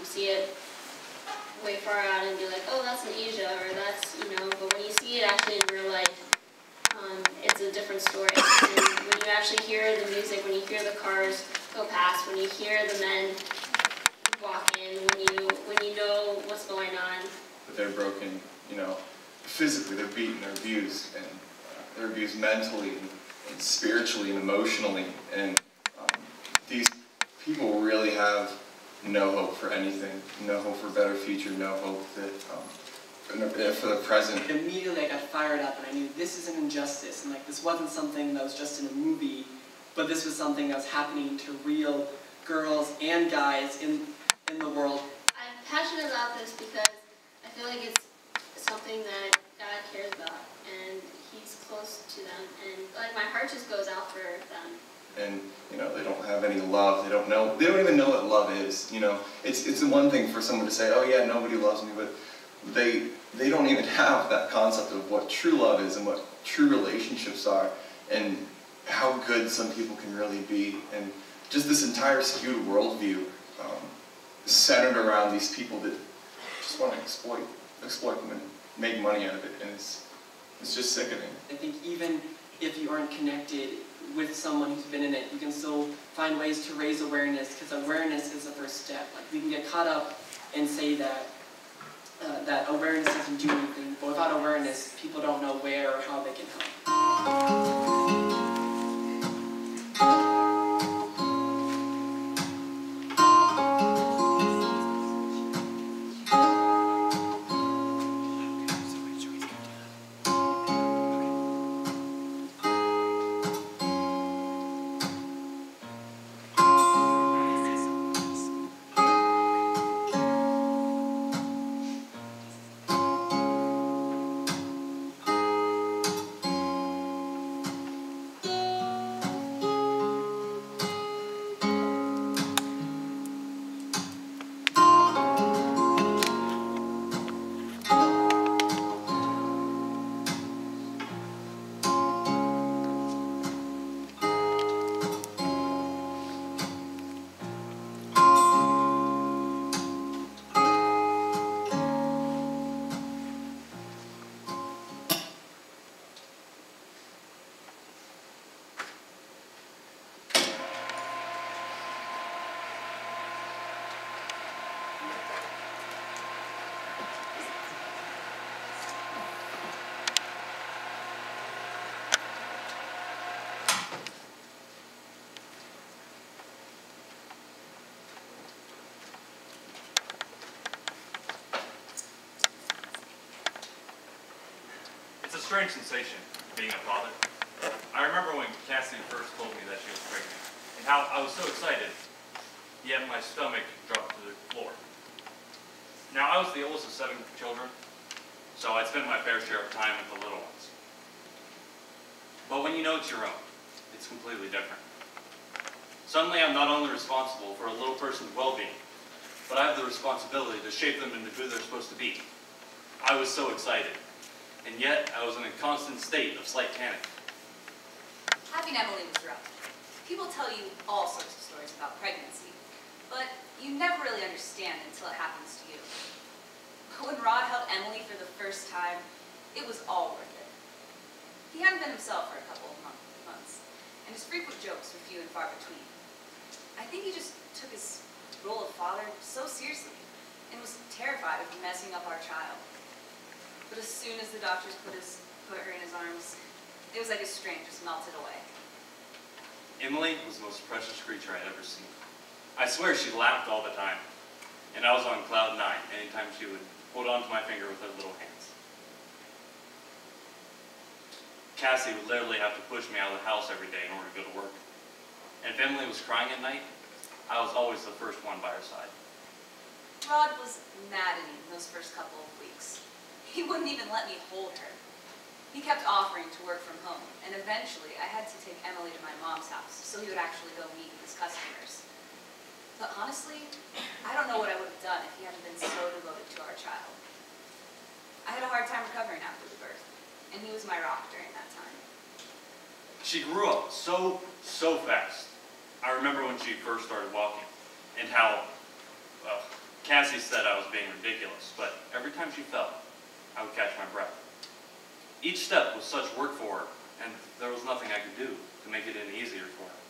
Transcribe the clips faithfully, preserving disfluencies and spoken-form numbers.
see it way far out and be like, oh, that's in Asia, or that's, you know, but when you see it actually in real life, um, it's a different story. And when you actually hear the music, when you hear the cars go past, when you hear the men walk in, when you, when you know what's going on. But they're broken, you know, physically, they're beaten, they're abused, and uh, they're abused mentally, and, and spiritually, and emotionally, and um, these people really have no hope for anything, no hope for a better future, no hope that um, for the present. Immediately I got fired up and I knew this is an injustice, and like this wasn't something that was just in a movie, but this was something that was happening to real girls and guys in, in the world. I'm passionate about this because I feel like it's something that God cares about, and He's close to them, and like my heart just goes out for them. And you know, they don't have any love. They don't know. They don't even know what love is. You know, it's it's the one thing for someone to say, "Oh yeah, nobody loves me," but they they don't even have that concept of what true love is and what true relationships are, and how good some people can really be, and just this entire skewed worldview um, centered around these people that just want to exploit exploit them and make money out of it, and it's it's just sickening. I think even if you aren't connected with someone who's been in it, you can still find ways to raise awareness, because awareness is the first step. Like, we can get caught up and say that uh, that awareness doesn't do anything, but without awareness, people don't know where or how they can help. It's a strange sensation, being a father. I remember when Cassie first told me that she was pregnant, and how I was so excited, yet my stomach dropped to the floor. Now, I was the oldest of seven children, so I'd spent my fair share of time with the little ones. But when you know it's your own, it's completely different. Suddenly, I'm not only responsible for a little person's well-being, but I have the responsibility to shape them into who they're supposed to be. I was so excited. And yet, I was in a constant state of slight panic. Having Emily was rough. People tell you all sorts of stories about pregnancy, but you never really understand until it happens to you. But when Rod held Emily for the first time, it was all worth it. He hadn't been himself for a couple of months, and his frequent jokes were few and far between. I think he just took his role of father so seriously, and was terrified of messing up our child. But as soon as the doctors put, his, put her in his arms, it was like his strength just melted away. Emily was the most precious creature I'd ever seen. I swear she laughed all the time, and I was on cloud nine anytime she would hold onto my finger with her little hands. Cassie would literally have to push me out of the house every day in order to go to work. And if Emily was crying at night, I was always the first one by her side. Rod was maddening those first couple of weeks. He wouldn't even let me hold her. He kept offering to work from home, and eventually I had to take Emily to my mom's house so he would actually go meet his customers. But honestly, I don't know what I would have done if he hadn't been so devoted to our child. I had a hard time recovering after the birth, and he was my rock during that time. She grew up so, so fast. I remember when she first started walking, and how, well, Cassie said I was being ridiculous, but every time she fell, I would catch my breath. Each step was such work for her, and there was nothing I could do to make it any easier for her.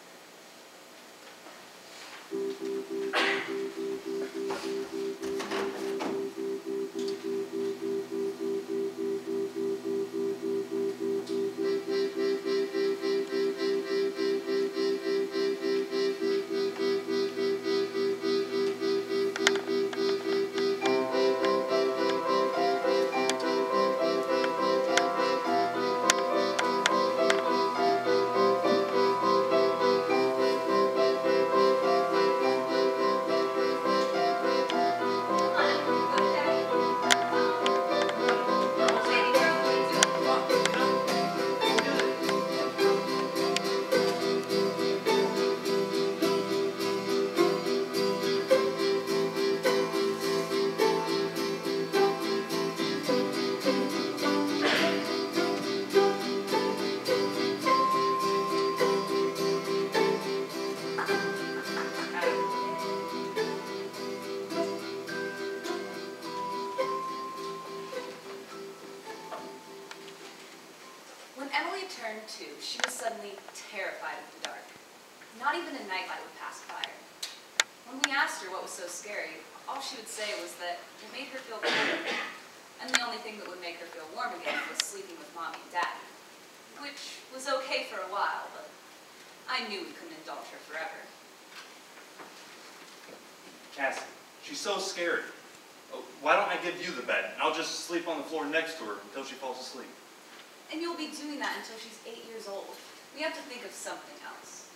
When Emily turned two, she was suddenly terrified of the dark. Not even a nightlight would pass by her. When we asked her what was so scary, all she would say was that it made her feel cold, and the only thing that would make her feel warm again was sleeping with Mommy and Daddy, which was okay for a while, but I knew we couldn't indulge her forever. Cassie, she's so scared. Oh, why don't I give you the bed, and I'll just sleep on the floor next to her until she falls asleep. And you'll be doing that until she's eight years old. We have to think of something else.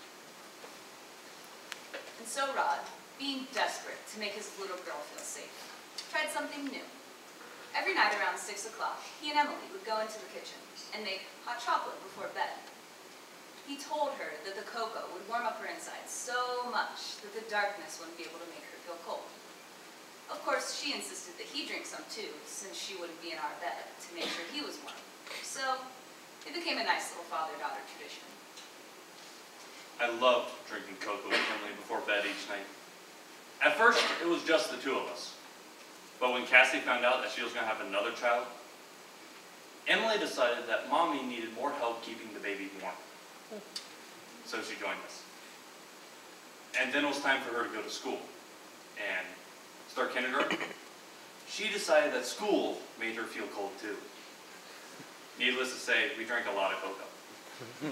And so Rod, being desperate to make his little girl feel safe, tried something new. Every night around six o'clock, he and Emily would go into the kitchen and make hot chocolate before bed. He told her that the cocoa would warm up her inside so much that the darkness wouldn't be able to make her feel cold. Of course, she insisted that he drink some too, since she wouldn't be in our bed, to make sure he was warm. So, it became a nice little father-daughter tradition. I loved drinking cocoa with Emily before bed each night. At first, it was just the two of us. But when Cassie found out that she was going to have another child, Emily decided that Mommy needed more help keeping the baby warm. So she joined us. And then it was time for her to go to school and start kindergarten. She decided that school made her feel cold too. Needless to say, we drank a lot of cocoa.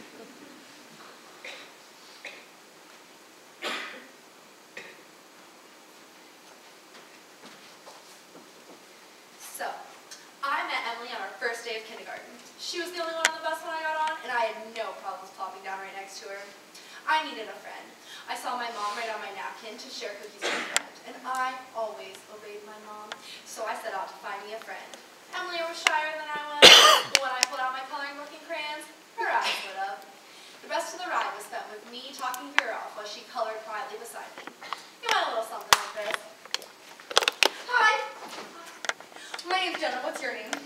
So, I met Emily on our first day of kindergarten. She was the only one on the bus when I got on, and I had no problems plopping down right next to her. I needed a friend. I saw my mom write on my napkin to share cookies with a friend, and I always obeyed my mom, so I set out to find me a friend. Emily was shyer than I was, but when I pulled out my coloring book and crayons, her eyes lit up. The rest of the ride was spent with me talking her off while she colored quietly beside me. It went a little something like this. Hi. My name's Jenna. What's your name?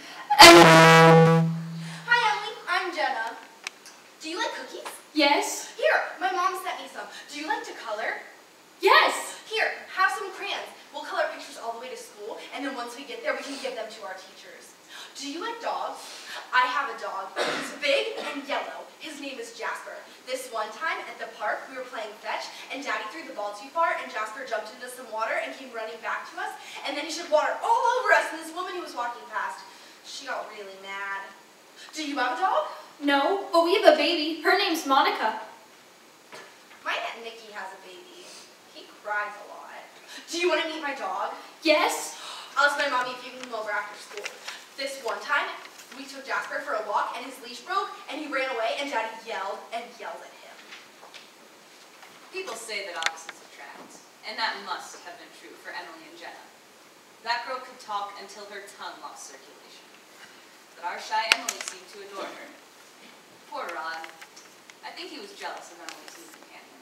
Hi, Emily. I'm Jenna. Do you like cookies? Yes. Here, my mom sent me some. Do you like to color? Yes. Here, have some crayons. We'll color pictures all the way to school, and then once we get there, we can give them to our teachers. Do you like dogs? I have a dog. He's big and yellow. His name is Jasper. This one time at the park, we were playing fetch, and Daddy threw the ball too far, and Jasper jumped into some water and came running back to us, and then he shed water all over us and this woman who was walking past. She got really mad. Do you have a dog? No, but we have a baby. Her name's Monica. My Aunt Nikki has a baby. He cries a lot. Do you want to meet my dog? Yes. I'll ask my mommy if you can come over after school. This one time, we took Jasper for a walk, and his leash broke, and he ran away, and Daddy yelled and yelled at him. People say that opposites attract, and that must have been true for Emily and Jenna. That girl could talk until her tongue lost circulation. But our shy Emily seemed to adore her. Poor Rod. I think he was jealous of Emily's new companion.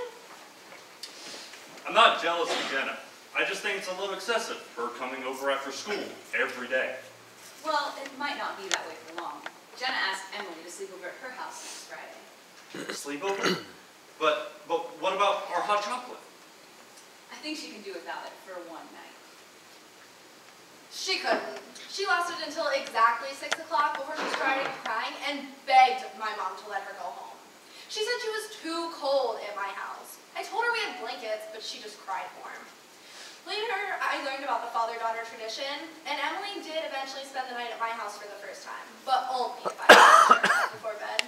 I'm not jealous of Jenna. I just think it's a little excessive, her coming over after school every day. Well, it might not be that way for long. Jenna asked Emily to sleep over at her house next Friday. Sleep over? But, but what about our hot chocolate? I think she can do without it for one night. She couldn't. She lasted until exactly six o'clock before she started crying and begged my mom to let her go home. She said she was too cold at my house. I told her we had blankets, but she just cried more. Later, I learned about the father-daughter tradition, and Emily did eventually spend the night at my house for the first time, but only if I was before bed.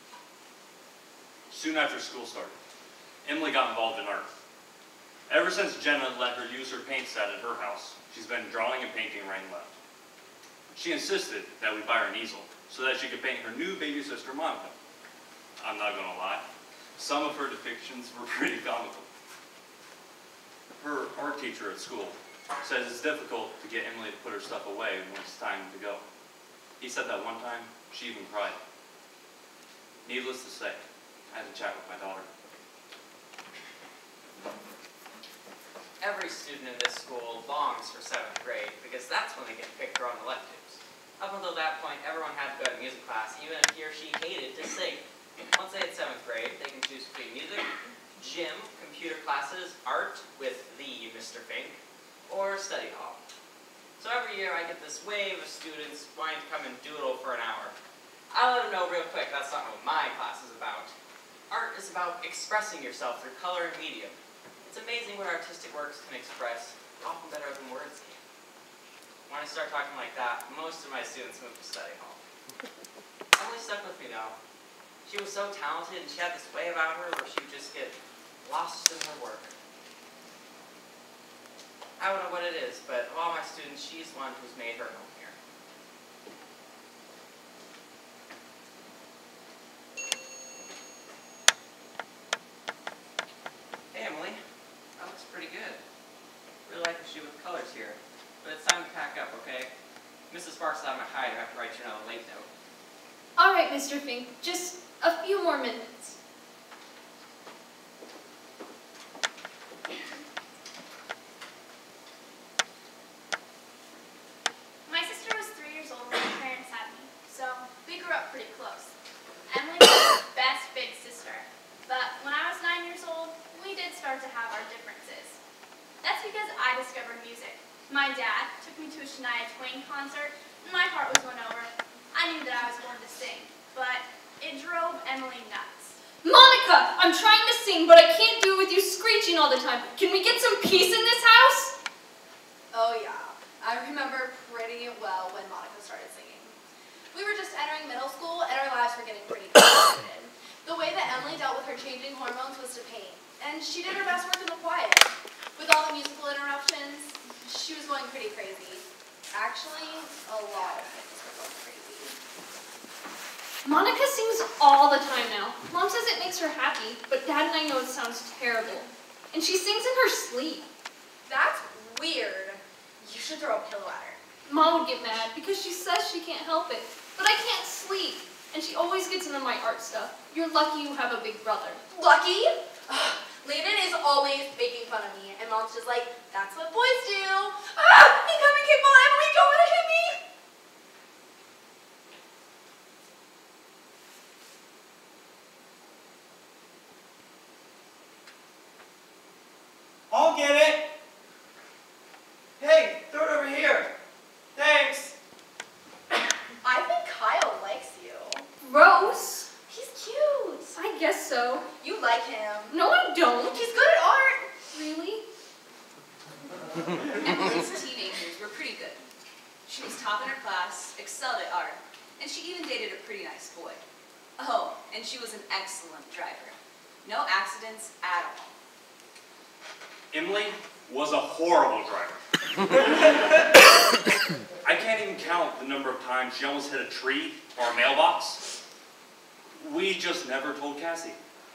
Soon after school started, Emily got involved in art. Ever since Jenna let her use her paint set at her house, she's been drawing and painting right and left. She insisted that we buy her an easel so that she could paint her new baby sister Monica. I'm not gonna lie, some of her depictions were pretty comical. Her art teacher at school says it's difficult to get Emily to put her stuff away when it's time to go. He said that one time, she even cried. Needless to say, I had to chat with my daughter. Every student in this school longs for seventh grade because that's when they get picked on electives. Up until that point, everyone had to go to music class, even if he or she hated to sing. Once they hit seventh grade, they can choose between music, gym, computer classes, art with the Mister Fink, or study hall. So every year I get this wave of students wanting to come and doodle for an hour. I let them know real quick that's not what my class is about. Art is about expressing yourself through color and medium. It's amazing what artistic works can express, often better than words can. When I start talking like that, most of my students move to study hall. Emily stuck with me though. She was so talented and she had this way about her where she would just get lost in her work. I don't know what it is, but of all my students, she's one who's made her home here. Hey Emily, that looks pretty good. Really like the shoe with colors here, but it's time to pack up, okay? Missus Sparks said I'm gonna hide. I have to write you another late note. All right, Mister Fink, just a few more minutes. My sister was three years old when my parents had me, so we grew up pretty close. Emily was my best big sister, but when I was nine years old, we did start to have our differences. That's because I discovered music. My dad took me to a Shania Twain concert, and my heart was won over. I knew that I was born to sing, but it drove Emily nuts. Monica, I'm trying to sing, but I can't do it with you screeching all the time. Can we get some peace in this house? Oh yeah, I remember pretty well when Monica started singing. We were just entering middle school and our lives were getting pretty complicated. The way that Emily dealt with her changing hormones was to paint, and she did her best work in the quiet. With all the musical interruptions, she was going pretty crazy. Actually, a lot of things were going crazy. Monica sings all the time now. Mom says it makes her happy, but Dad and I know it sounds terrible. And she sings in her sleep. That's weird. You should throw a pillow at her. Mom would get mad because she says she can't help it. But I can't sleep. And she always gets into my art stuff. You're lucky you have a big brother. Lucky? Ugh, Landon is always making fun of me, and Mom's just like, that's what boys do. Ah! Incoming kickball, Emily, don't let it hit me! I'll get it. Hey, throw it over here. Thanks. I think Kyle likes you. Rose? He's cute. I guess so. You like him. No, I don't. He's good at art. Really? Emily's teenagers were pretty good. She was top in her class, excelled at art, and she even dated a pretty nice boy. Oh, and she was an excellent driver. No accidents at all. Emily was a horrible driver. I can't even count the number of times she almost hit a tree or a mailbox. We just never told Cassie.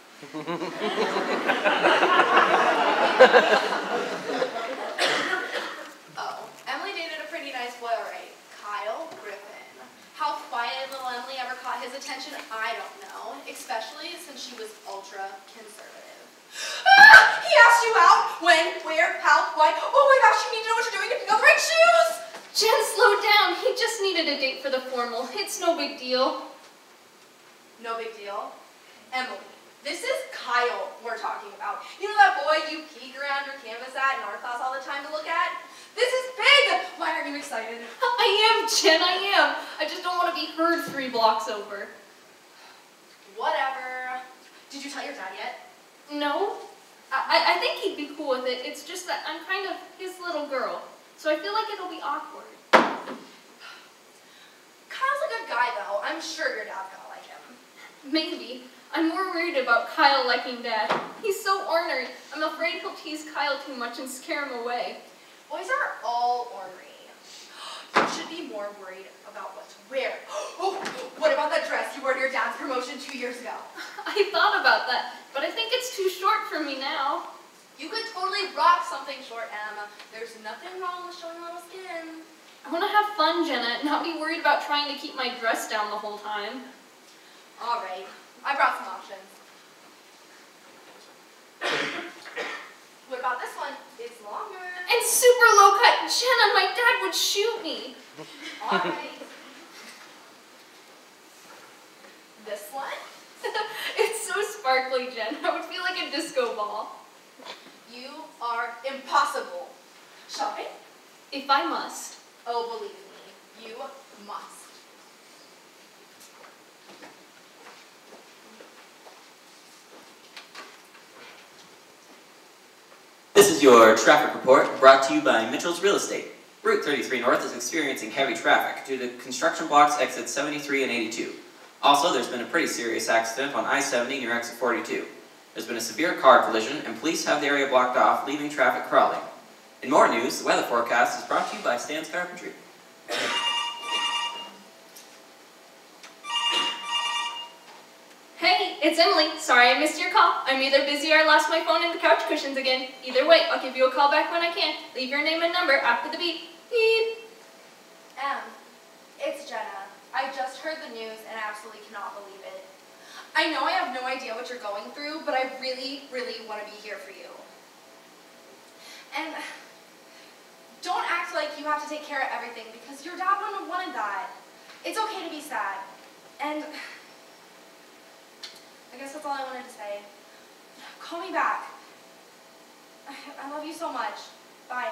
Oh, Emily dated a pretty nice boy, all right. Kyle Griffin. How quiet little Emily ever caught his attention, I don't know, especially since she was ultra conservative. Ah! He asked you out? When? Where? How? Why? Oh my gosh, you need to know what you're doing to pick out the right shoes! Jen, slow down. He just needed a date for the formal. It's no big deal. No big deal. Emily, This is Kyle we're talking about. You know that boy you peek around your canvas at in art class all the time to look at? This is big! Why aren't you excited? I am, Jen, I am. I just don't want to be heard three blocks over. Whatever. Did you tell your dad yet? No. I, I think he'd be cool with it. It's just that I'm kind of his little girl. So I feel like it'll be awkward. Kyle's a good guy, though. I'm sure your dad's gonna like him. Maybe. I'm more worried about Kyle liking Dad. He's so ornery. I'm afraid he'll tease Kyle too much and scare him away. Boys are all ornery. You should be more worried about what to wear. Oh, what about that dress you wore to your dad's promotion two years ago? I thought about that, but I think it's too short for me now. You could totally rock something short, Emma. There's nothing wrong with showing a little skin. I want to have fun, Jenna, not be worried about trying to keep my dress down the whole time. All right, I brought some options. What about this one? It's longer. And super low cut. Jenna, my dad would shoot me. All right. This one? It's so sparkly, Jen. I would feel like a disco ball. You are impossible. Shopping? If I must. Oh, believe me, you must. This is your traffic report brought to you by Mitchell's Real Estate. Route thirty-three North is experiencing heavy traffic due to construction blocks exits seventy-three and eighty-two. Also, there's been a pretty serious accident on I seventy near exit forty-two. There's been a severe car collision and police have the area blocked off, leaving traffic crawling. In more news, the weather forecast is brought to you by Stan's Carpentry. Hey, it's Emily. Sorry I missed your call. I'm either busy or I lost my phone in the couch cushions again. Either way, I'll give you a call back when I can. Leave your name and number after the beep. Beep. Em, it's Jenna. I just heard the news and I absolutely cannot believe it. I know I have no idea what you're going through, but I really, really want to be here for you. And don't act like you have to take care of everything because your dad wouldn't have wanted that. It's okay to be sad. And I guess that's all I wanted to say. Call me back. I, I love you so much. Bye.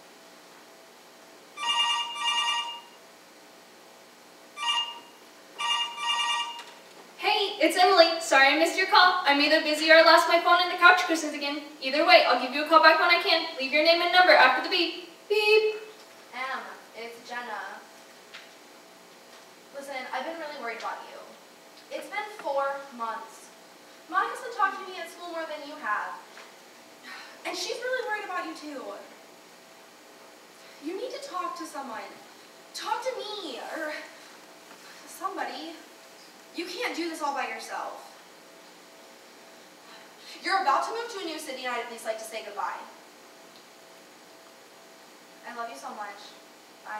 Hey, it's Emily. Sorry I missed your call. I'm either busy or I lost my phone in the couch cushions again. Either way, I'll give you a call back when I can. Leave your name and number after the beep. Beep. Em, it's Jenna. Listen, I've been really worried about you. It's been four months. Monica's been talking to me at school more than you have. And she's really worried about you too. You need to talk to someone. Talk to me, or somebody. You can't do this all by yourself. You're about to move to a new city and I'd at least like to say goodbye. I love you so much. Bye.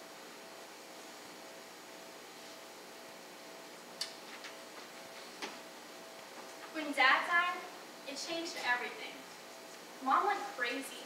When Dad died, it changed everything. Mom went crazy.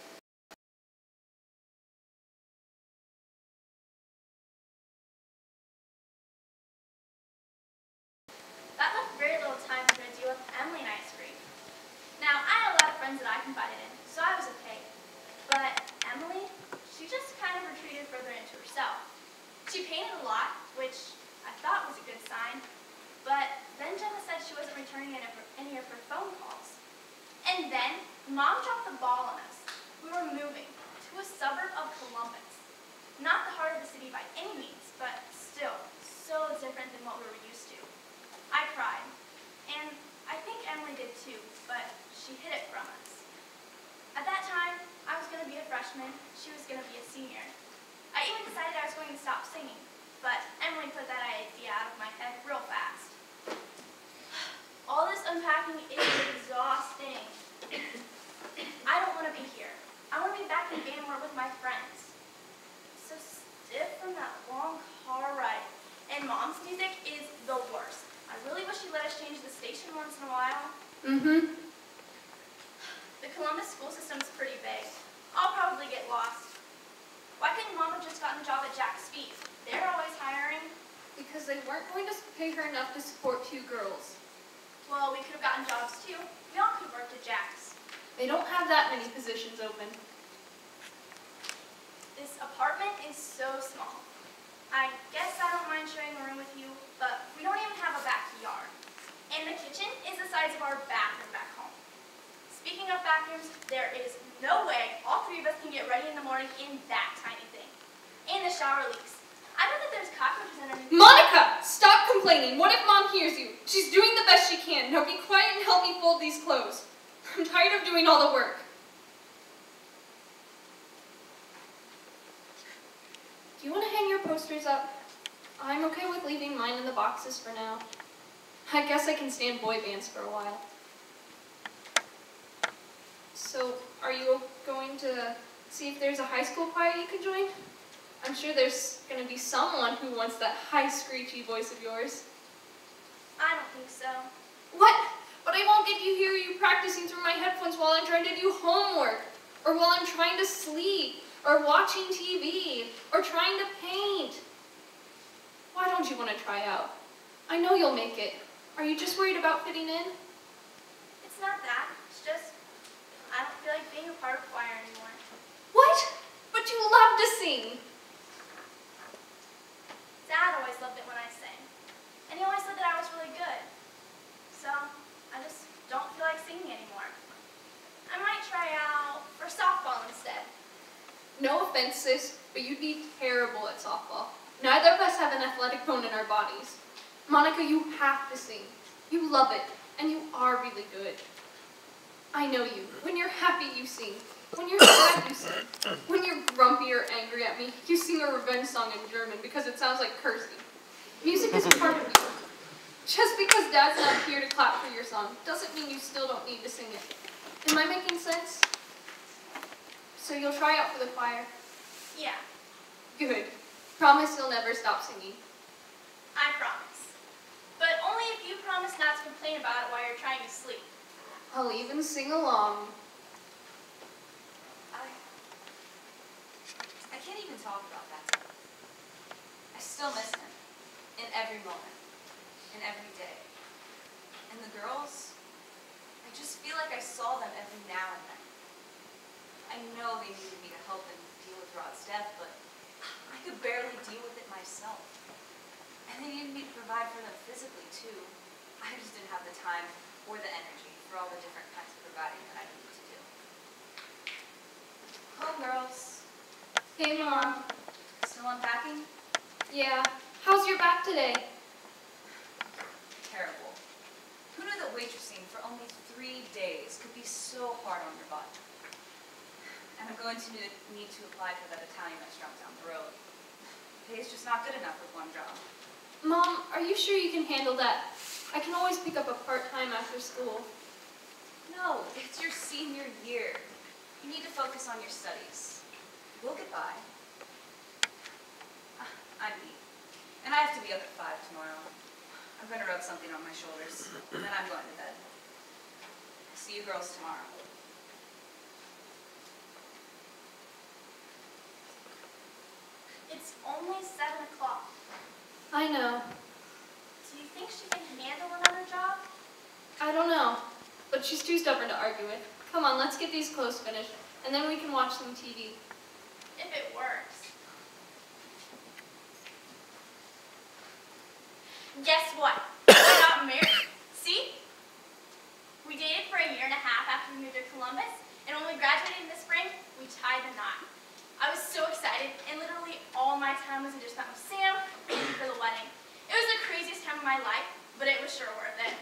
That left very little time for me to deal with Emily and I's grief. Now, I had a lot of friends that I confided in, so I was okay. But Emily, she just kind of retreated further into herself. She painted a lot, which I thought was a good sign, but then Jenna said she wasn't returning any of her, any of her phone calls. And then, Mom dropped the ball on us. We were moving to a suburb of Columbus. Not the heart of the city by any means, but still, so different than what we were used to. I cried, and I think Emily did too, but she hid it from us. At that time, I was going to be a freshman, she was going to be a senior. I even decided I was going to stop singing, but Emily put that idea out of my head real fast. All this unpacking is exhausting. I don't want to be here. I want to be back in Vanamore with my friends. So stiff from that long car ride, and Mom's music is the worst. I really wish she'd let us change the station once in a while. Mm-hmm. The Columbus school system's pretty big. I'll probably get lost. Why couldn't Mom have just gotten a job at Jack's Feet? They're always hiring. Because they weren't going to pay her enough to support two girls. Well, we could have gotten jobs too. We all could have worked at Jack's. They don't have that many positions open. This apartment is so small. I guess I don't mind sharing a room with you, but we don't even have a backyard. And the kitchen is the size of our bathroom back home. Speaking of bathrooms, there is no way all three of us can get ready in the morning in that tiny thing. And the shower leaks. I bet that there's cockroaches underneath. Monica! Stop complaining. What if Mom hears you? She's doing the best she can. Now be quiet and help me fold these clothes. I'm tired of doing all the work. Do you want to hang your posters up? I'm okay with leaving mine in the boxes for now. I guess I can stand boy bands for a while. So, are you going to see if there's a high school choir you can join? I'm sure there's going to be someone who wants that high, screechy voice of yours. I don't think so. What? But I won't get you hear you practicing through my headphones while I'm trying to do homework, or while I'm trying to sleep, or watching T V, or trying to paint. Why don't you want to try out? I know you'll make it. Are you just worried about fitting in? It's not that. It's just, I don't feel like being a part of choir anymore. What? But you love to sing. Dad always loved it when I sang. And he always said that I was really good. So, I just don't feel like singing anymore. I might try out for softball instead. No offense, sis, but you'd be terrible at softball. Neither of us have an athletic bone in our bodies. Monica, you have to sing. You love it, and you are really good. I know you. When you're happy, you sing. When you're sad, you sing. When you're grumpy or angry at me, you sing a revenge song in German because it sounds like cursing. Music is part of you. Just because Dad's not here to clap for your song doesn't mean you still don't need to sing it. Am I making sense? So you'll try out for the choir? Yeah, Good. Promise you'll never stop singing. I promise. But only if you promise not to complain about it while you're trying to sleep. I'll even sing along. I, I can't even talk about that stuff. I still miss him in every moment, in every day. And the girls, I just feel like I saw them every now and then. I know they needed me to help them deal with Rod's death, but I could barely deal with it myself. And they needed me to provide for them physically too. I just didn't have the time or the energy for all the different kinds of providing that I needed to do. Home girls. Hey, Mom. Still unpacking? Yeah. How's your back today? Terrible. Who knew that waitressing for only three days could be so hard on your body? And I'm going to need to apply for that Italian restaurant down the road. Pay's just not good enough with one job. Mom, are you sure you can handle that? I can always pick up a part-time after school. No, it's your senior year. You need to focus on your studies. We'll get by. Ah, I'm beat. And I have to be up at five tomorrow. I'm going to rub something on my shoulders, and then I'm going to bed. See you girls tomorrow. It's only seven o'clock. I know. Do you think she can handle another job? I don't know. But she's too stubborn to argue with. Come on, let's get these clothes finished, and then we can watch some T V. If it works. Guess what? I got married. See? We dated for a year and a half after we moved to Columbus, and when we graduated in the spring, we tied the knot. I was so excited, and literally all my time was just spent with Sam waiting for the wedding. It was the craziest time of my life, but it was sure worth it.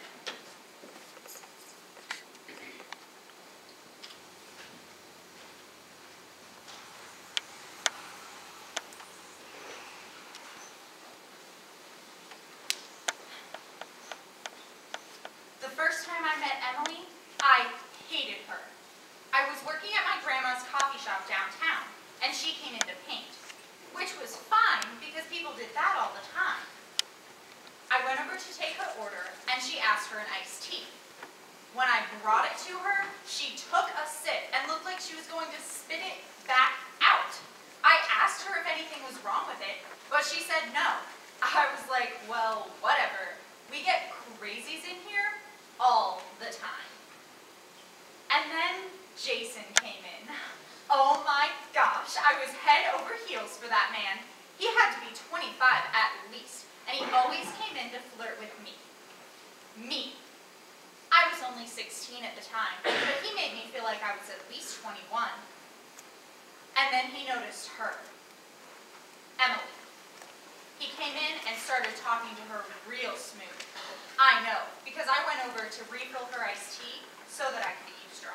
The first time I met Emily, I hated her. I was working at my grandma's coffee shop downtown, and she came in to paint, which was fine because people did that all the time. I went over to take her order, and she asked for an iced tea. When I brought it to her, she took a sip and looked like she was going to spit it back out. I asked her if anything was wrong with it, but she said no. I was like, well, whatever. We get crazies in here all the time. And then Jason came in. Oh my gosh, I was head over heels for that man. He had to be twenty-five at least, and he always came in to flirt with me. Me. I was only sixteen at the time, but he made me feel like I was at least twenty-one. And then he noticed her, Emily. He came in and started talking to her real smooth. I know, because I went over to refill her iced tea so that I could eavesdrop.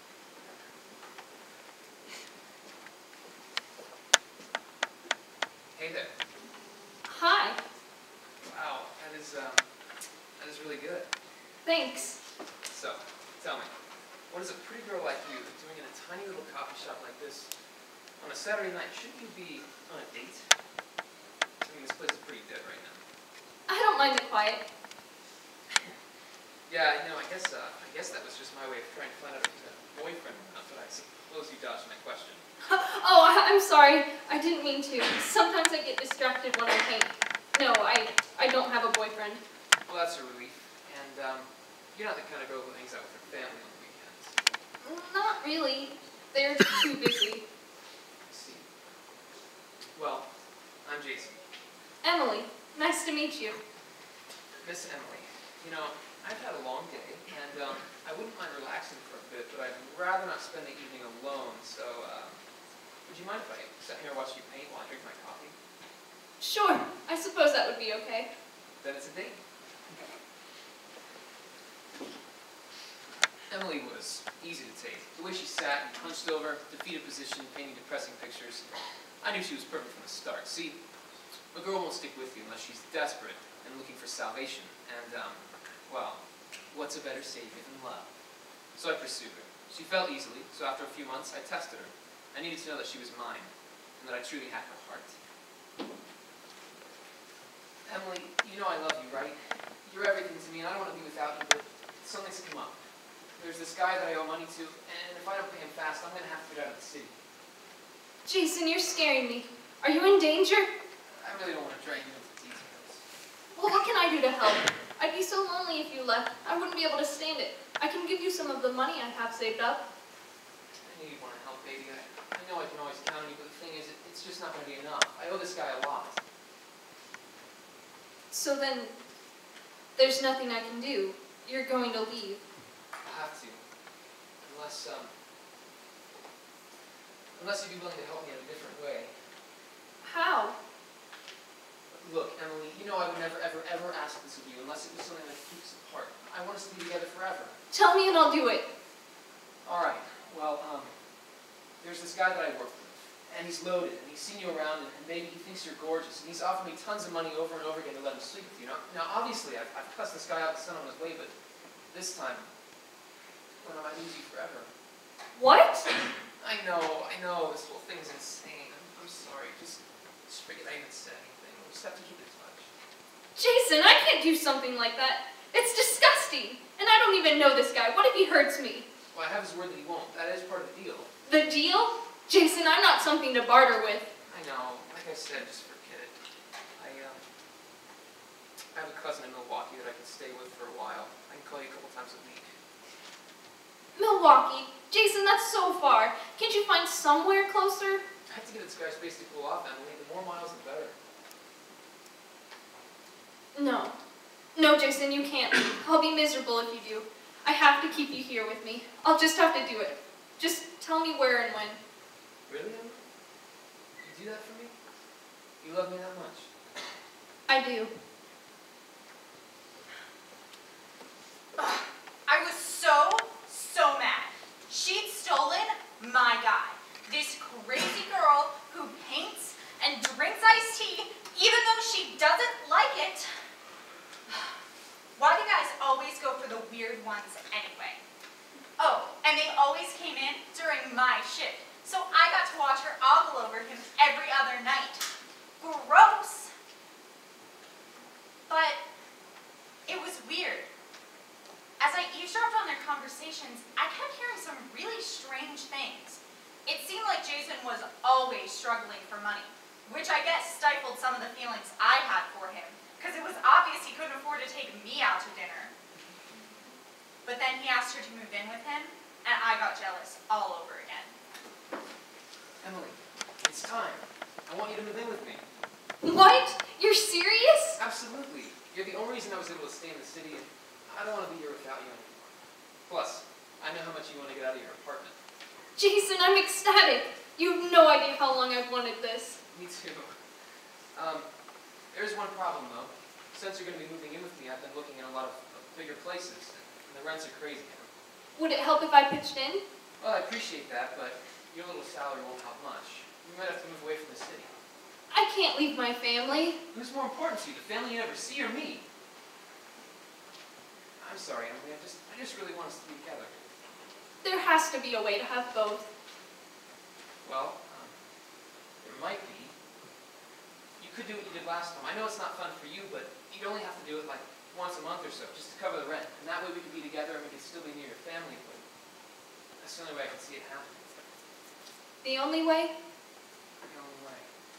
Hey there. Hi. Wow, that is, um, that is really good. Thanks. So, tell me, what is a pretty girl like you doing in a tiny little coffee shop like this on a Saturday night? Shouldn't you be on a date? I mean, this place is pretty dead right now. I don't mind the quiet. Yeah, I know, I guess, uh, I guess that was just my way of trying to find out if he's a boyfriend or not, but I suppose you dodged my question. Oh, I, I'm sorry. I didn't mean to. Sometimes I get distracted when I paint. No, I, I don't have a boyfriend. Well, that's a relief. And, um, you're not the kind of girl who hangs out with her family on the weekends. Not really. They're too busy. I see. Well, I'm Jason. Emily, nice to meet you. Miss Emily, you know, I've had a long day, and, um, I wouldn't mind relaxing for a bit, but I'd rather not spend the evening alone, so, uh, would you mind if I sat here and watched you paint while I drink my coffee? Sure. I suppose that would be okay. Then it's a date. Emily was easy to take. The way she sat and hunched over, defeated position, painting depressing pictures. I knew she was perfect from the start. See, a girl won't stick with you unless she's desperate and looking for salvation. And, um, well, what's a better savior than love? So I pursued her. She fell easily, so after a few months, I tested her. I needed to know that she was mine, and that I truly had her heart. Emily, you know I love you, right? You're everything to me, and I don't want to be without you, but something's come up. There's this guy that I owe money to, and if I don't pay him fast, I'm going to have to get out of the city. Jason, you're scaring me. Are you in danger? I really don't want to drag you into details. Well, what can I do to help? I'd be so lonely if you left. I wouldn't be able to stand it. I can give you some of the money I have saved up. I knew you'd want to help, baby. I, I know I can always count on you, but the thing is, it, it's just not going to be enough. I owe this guy a lot. So then, there's nothing I can do. You're going to leave. I'll have to. Unless, um... Unless you'd be willing to help me in a different way. How? Look, Emily, you know I would never, ever, ever ask this of you unless it was something that keeps us apart. I want us to be together forever. Tell me and I'll do it. All right. Well, um, there's this guy that I work with, and he's loaded, and he's seen you around, and, and maybe he thinks you're gorgeous, and he's offered me tons of money over and over again to let him sleep with you. Now, now obviously, I've, I've cussed this guy out and sent him on his way, but this time, well, I might lose you forever. What? I know, I know, this whole thing's insane. I'm, I'm sorry. Just, just forget I even said anything. We just have to keep in touch. Jason, I can't do something like that. It's disgusting. And I don't even know this guy. What if he hurts me? Well, I have his word that he won't. That is part of the deal. The deal? Jason, I'm not something to barter with. I know. Like I said, just forget it. I, um, I have a cousin in Milwaukee that I can stay with for a while. I can call you a couple times a week. Milwaukee? Jason, that's so far. Can't you find somewhere closer? I have to get this guy's space to cool off, Emily. The more miles, the better. No. No, Jason, you can't leave. I'll be miserable if you do. I have to keep you here with me. I'll just have to do it. Just tell me where and when. Really, Emily? You do that for me? You love me that much? I do. Ugh, I was so, so mad. She'd stolen my guy. This crazy girl who paints and drinks iced tea, even though she doesn't like it. Why do guys always go for the weird ones anyway? Oh, and they always came in during my shift, so I got to watch her ogle over him every other night. Gross! But it was weird. As I eavesdropped on their conversations, I kept hearing some really strange things. It seemed like Jason was always struggling for money, which I guess stifled some of the feelings I had for him, because it was obvious he couldn't afford to take me out to dinner. But then he asked her to move in with him, and I got jealous all over again. Emily, it's time. I want you to move in with me. What? You're serious? Absolutely. You're the only reason I was able to stay in the city, and I don't want to be here without you anymore. Plus, I know how much you want to get out of your apartment. Jason, I'm ecstatic. You have no idea how long I've wanted this. Me too. Um, there's one problem, though. Since you're going to be moving in with me, I've been looking at a lot of uh, bigger places, and the rents are crazy. Would it help if I pitched in? Well, I appreciate that, but your little salary won't help much. You might have to move away from the city. I can't leave my family. Who's more important to you, the family you never see or me? I'm sorry, Emily. I just, I just really want us to be together. There has to be a way to have both. Well, um, there might be. You could do what you did last time. I know it's not fun for you, but you'd only have to do it like once a month or so, just to cover the rent. And that way we could be together and we could still be near your family, but that's the only way I can see it happen. The only way? The only way.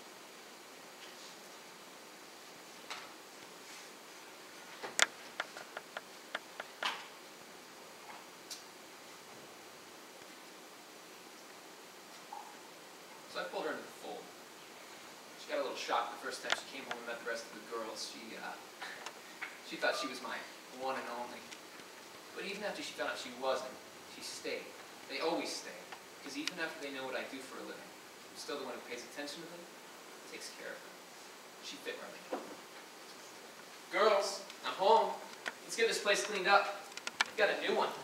So I pulled her into the fold. She got a little shocked the first time she came home and met the rest of the girls. She, uh, she thought she was my one and only. But even after she found out she wasn't, she stayed. They always stay. Because even after they know what I do for a living, I'm still the one who pays attention to them, takes care of them. She fit right in. Girls, I'm home. Let's get this place cleaned up. We've got a new one.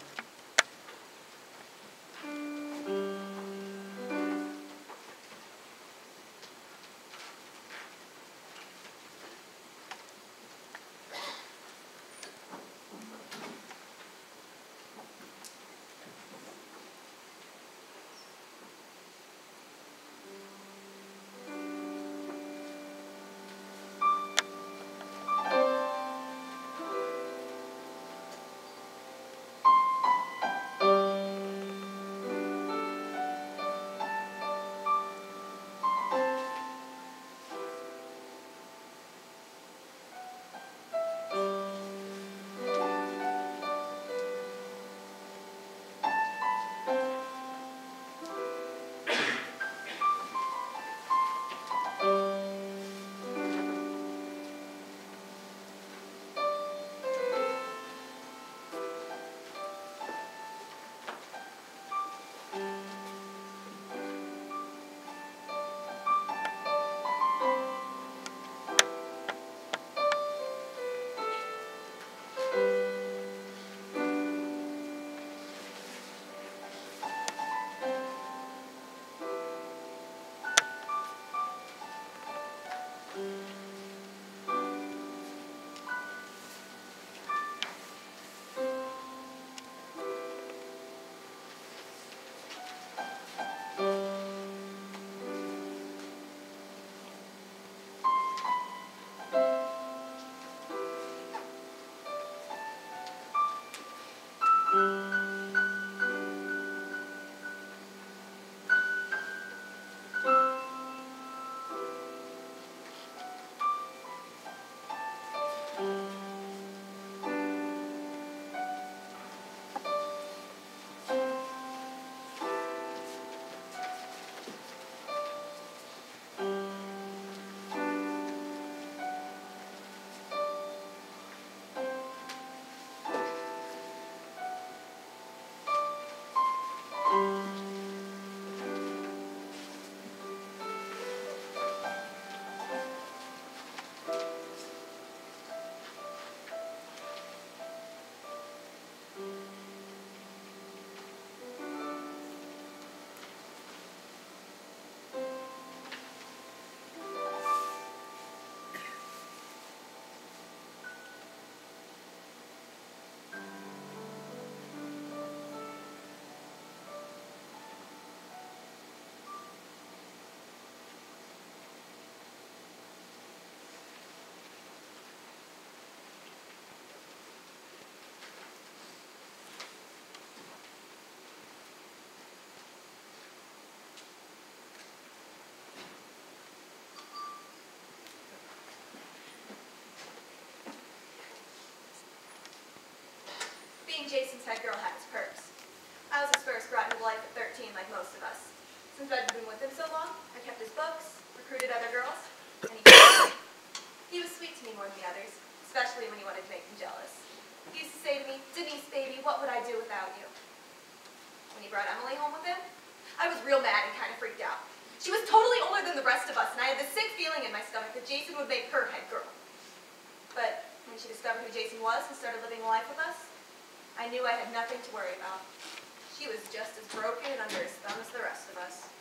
Jason's head girl had his perks. I was his first brought into life at thirteen, like most of us. Since I'd been with him so long, I kept his books, recruited other girls, and he was He was sweet to me more than the others, especially when he wanted to make me jealous. He used to say to me, "Denise, baby, what would I do without you?" When he brought Emily home with him, I was real mad and kind of freaked out. She was totally older than the rest of us, and I had this sick feeling in my stomach that Jason would make her head girl. But when she discovered who Jason was and started living life with us, I knew I had nothing to worry about. She was just as broken under his thumb as the rest of us.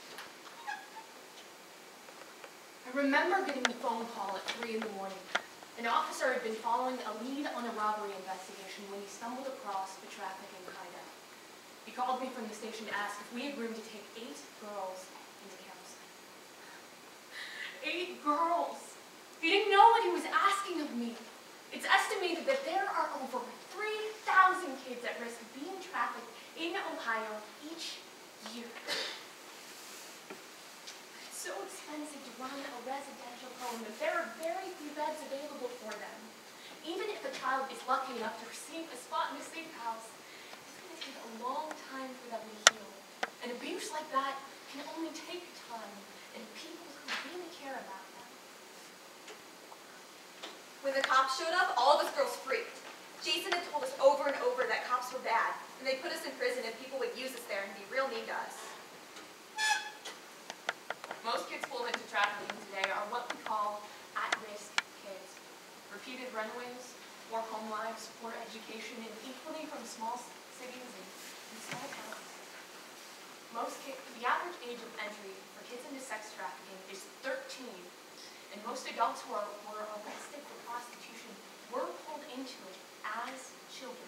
I remember getting the phone call at three in the morning. An officer had been following a lead on a robbery investigation when he stumbled across a trafficking hideout. He called me from the station to ask if we had room to take eight girls into counseling. Eight girls! He didn't know what he was asking of me. It's estimated that there are over three thousand kids at risk of being trafficked in Ohio each year. It's so expensive to run a residential home that there are very few beds available for them. Even if the child is lucky enough to receive a spot in a safe house, it's going to take a long time for them to heal. And abuse like that can only take time and people who really care about them. When the cops showed up, all of us girls freaked. Jason had told us over and over that cops were bad, and they'd put us in prison and people would use us there and be real mean to us. Most kids pulled into trafficking today are what we call at-risk kids. Repeated runaways, poor home lives, poor education, and equally from small cities and, and small towns. Most kids, the average age of entry for kids into sex trafficking is thirteen, and most adults who are, were arrested for prostitution were pulled into it as children.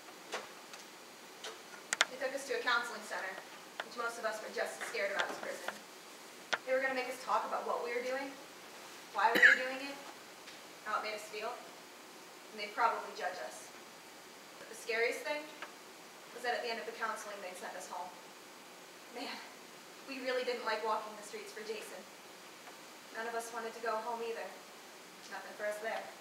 They took us to a counseling center, which most of us were just as scared about as prison. They were going to make us talk about what we were doing, why we were doing it, how it made us feel, and they'd probably judge us. But the scariest thing was that at the end of the counseling, they'd send us home. Man, we really didn't like walking the streets for Jason. None of us wanted to go home either. Nothing for us there.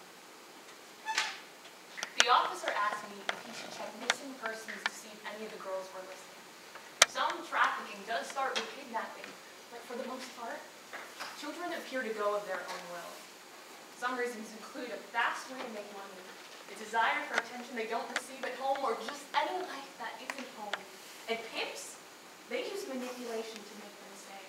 The officer asked me if he should check missing persons to see if any of the girls were listening. Some trafficking does start with kidnapping, but for the most part, children appear to go of their own will. Some reasons include a fast way to make money, a desire for attention they don't receive at home, or just any life that isn't home. And pimps, they use manipulation to make them stay.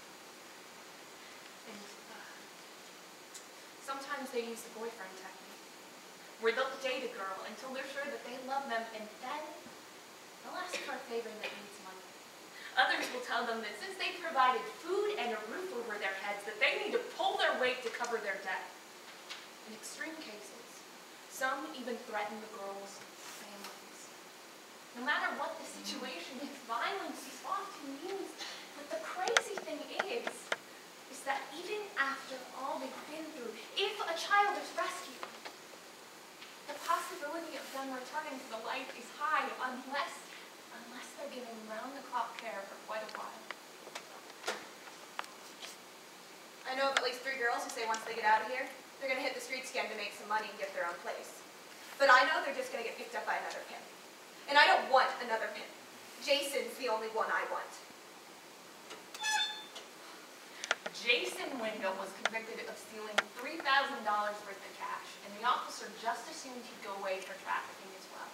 And uh, sometimes they use the boyfriend technique, where they'll date a girl until they're sure that they love them, and then they'll ask for a favor that needs money. Others will tell them that since they provided food and a roof over their heads, that they need to pull their weight to cover their debt. In extreme cases, some even threaten the girls' families. No matter what the situation is, violence is often used. But the crazy thing is, is that even after all they've been through, if a child is rescued, the possibility of them returning to the light is high unless unless they're given round-the-clock care for quite a while. I know of at least three girls who say once they get out of here, they're going to hit the streets again to make some money and get their own place. But I know they're just going to get picked up by another pimp. And I don't want another pimp. Jason's the only one I want. Jason Wendell was convicted of stealing three thousand dollars worth of cash, and the officer just assumed he'd go away for trafficking as well.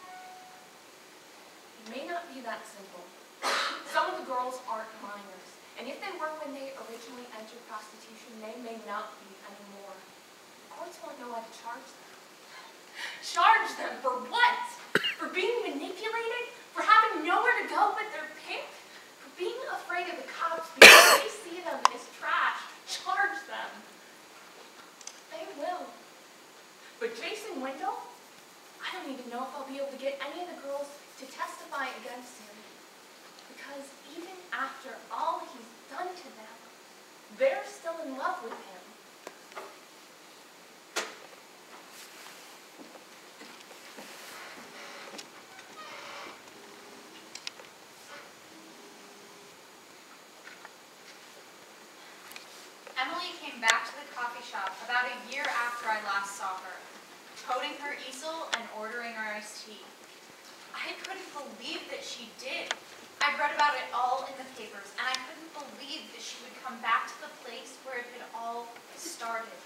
It may not be that simple. Some of the girls aren't minors, and if they were when they originally entered prostitution, they may not be anymore. The courts won't know how to charge them. Charge them for what? For being manipulated? For having nowhere to go but their pimp? For being afraid of the cops because they see them as trash? Charge them. They will. But Jason Wendell? I don't even know if I'll be able to get any of the girls to testify against him. Because even after all he's done to them, they're still in love with him. Emily came back to the coffee shop about a year after I last saw her, toting her easel and ordering her iced tea. I couldn't believe that she did. I'd read about it all in the papers, and I couldn't believe that she would come back to the place where it had all started.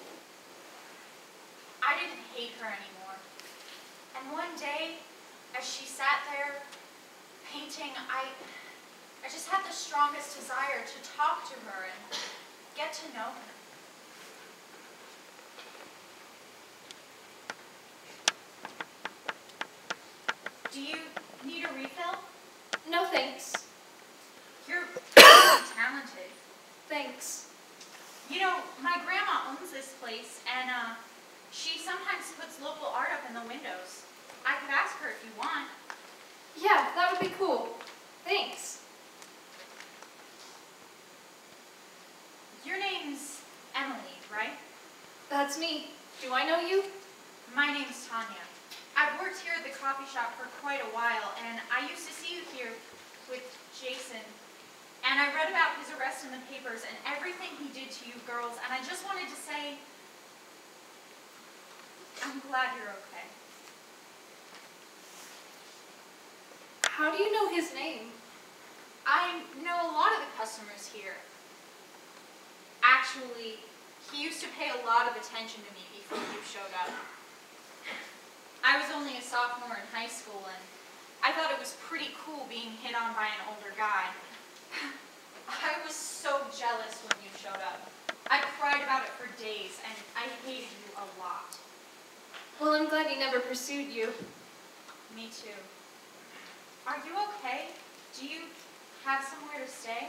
I didn't hate her anymore. And one day, as she sat there painting, I, I just had the strongest desire to talk to her and get to know her. Do you need a refill? No thanks. You're really talented. Thanks. You know, my grandma owns this place, and uh, she sometimes puts local art up in the windows. I could ask her if you want. Yeah, that would be cool. Thanks. Your name's Emily, right? That's me. Do I know you? My name's Tanya. I've worked here at the coffee shop for quite a while, and I used to see you here with Jason. And I read about his arrest in the papers and everything he did to you girls, and I just wanted to say, I'm glad you're okay. How do you know his name? I know a lot of the customers here. Actually, he used to pay a lot of attention to me before you showed up. I was only a sophomore in high school, and I thought it was pretty cool being hit on by an older guy. I was so jealous when you showed up. I cried about it for days, and I hated you a lot. Well, I'm glad he never pursued you. Me too. Are you okay? Do you have somewhere to stay?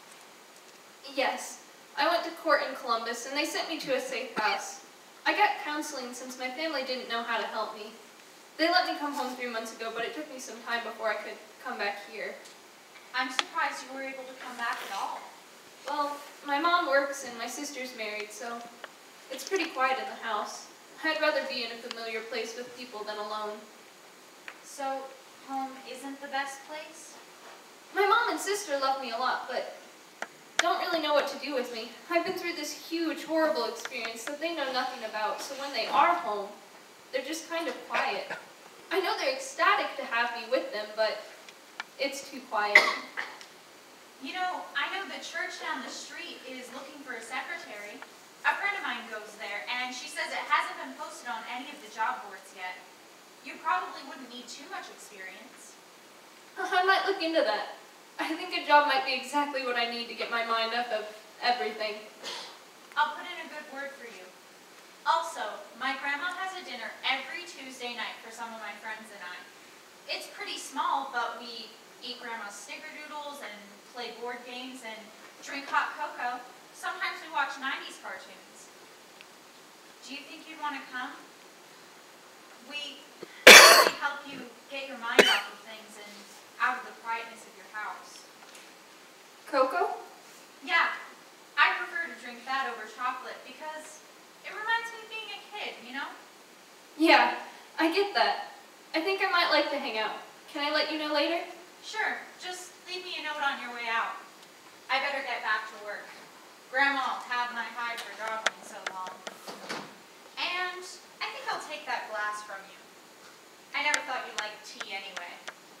Yes. I went to court in Columbus, and they sent me to a safe house. I got counseling since my family didn't know how to help me. They let me come home three months ago, but it took me some time before I could come back here. I'm surprised you were able to come back at all. Well, my mom works and my sister's married, so it's pretty quiet in the house. I'd rather be in a familiar place with people than alone. So, home isn't the best place? My mom and sister love me a lot, but don't really know what to do with me. I've been through this huge, horrible experience that they know nothing about, so when they are home, they're just kind of quiet. I know they're ecstatic to have me with them, but it's too quiet. You know, I know the church down the street is looking for a secretary. A friend of mine goes there, and she says it hasn't been posted on any of the job boards yet. You probably wouldn't need too much experience. I might look into that. I think a job might be exactly what I need to get my mind off of everything. I'll put in a good word for you. Also, my grandma has a dinner every Tuesday night for some of my friends and I. It's pretty small, but we eat grandma's snickerdoodles and play board games and drink hot cocoa. Sometimes we watch nineties cartoons. Do you think you'd want to come? We really help you get your mind off of things and out of the quietness of your house. Cocoa? Yeah, I prefer to drink that over chocolate because it reminds me of being a kid, you know? Yeah, I get that. I think I might like to hang out. Can I let you know later? Sure, just leave me a note on your way out. I better get back to work. Grandma will have my hide for dawdling so long. And I think I'll take that glass from you. I never thought you liked tea anyway.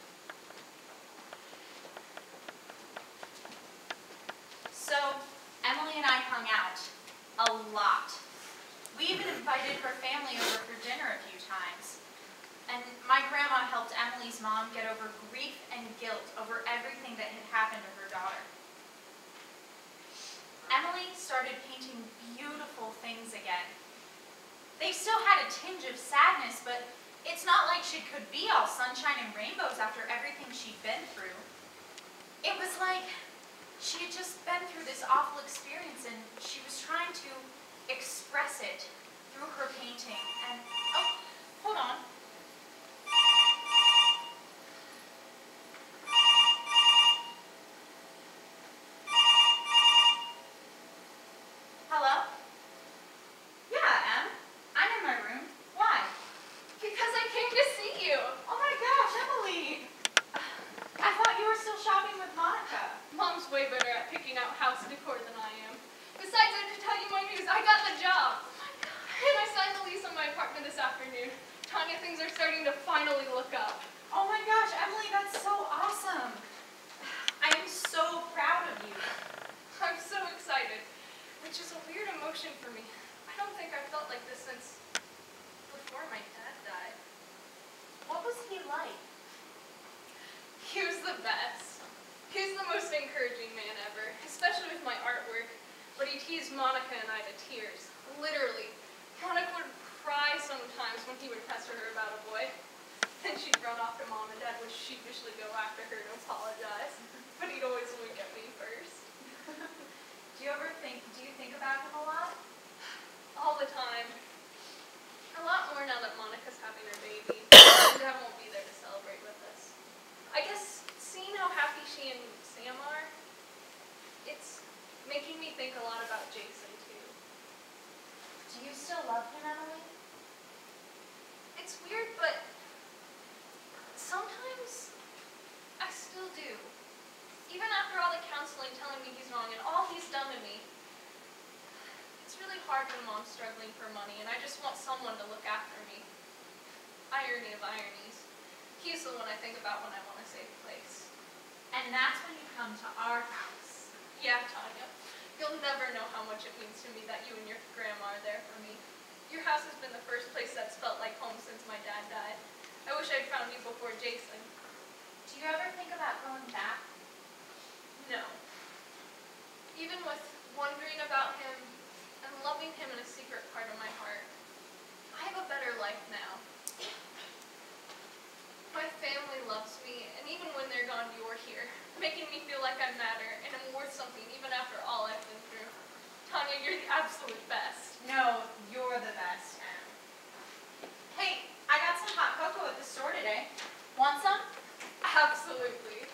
So, Emily and I hung out. A lot. We even invited her family over for dinner a few times. And my grandma helped Emily's mom get over grief and guilt over everything that had happened to her daughter. Emily started painting beautiful things again. They still had a tinge of sadness, but it's not like she could be all sunshine and rainbows after everything she'd been through. It was like she had just been through this awful experience and she was trying to express it through her painting. And, oh, hold on. Hello? Yeah, Em. I'm in my room. Why? Because I came to see you. Oh my gosh, Emily! I thought you were still shopping with Monica. Mom's way better at picking out house decor than I am. Besides, I had to tell you my news. I got the job. Oh my gosh. And I signed the lease on my apartment this afternoon. Tanya, things are starting to finally look up. Oh my gosh, Emily, that's so awesome. I am so proud of you. I'm so excited, which is a weird emotion for me. I don't think I've felt like this since before my dad died. What was he like? He was the best. He's the most encouraging man ever, especially with my artwork. But he teased Monica and I to tears. Literally. Monica would cry sometimes when he would pester her about a boy. Then she'd run off to Mom and Dad would sheepishly go after her to apologize. But he'd always look at me first. Do you ever think, do you think about him a lot? All the time. A lot more now that Monica's having her baby. And Dad won't be there to celebrate with us. I guess seeing how happy she and Sam are, it's making me think a lot about Jason too. Do you still love him, Emily? It's weird, but sometimes I still do. Even after all the counseling telling me he's wrong and all he's done to me, it's really hard when Mom's struggling for money and I just want someone to look after me. Irony of ironies. He's the one I think about when I want to save the place. And that's when you come to our house. Yeah, Tanya. You'll never know how much it means to me that you and your grandma are there for me. Your house has been the first place that's felt like home since my dad died. I wish I'd found you before Jason. Do you ever think about going back? No. Even with wondering about him and loving him in a secret part of my heart, I have a better life now. My family loves me, and even when they're gone, you're here, making me feel like I matter and I'm worth something even after all I've been through. Tanya, you're the absolute best. No, you're the best, Em. Hey, I got some hot cocoa at the store today. Want some? Absolutely.